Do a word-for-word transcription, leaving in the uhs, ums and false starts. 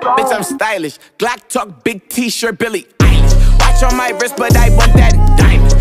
Bitch, I'm stylish. Glock talk, big t-shirt, Billy Eilish. Watch on my wrist, but I want that diamond.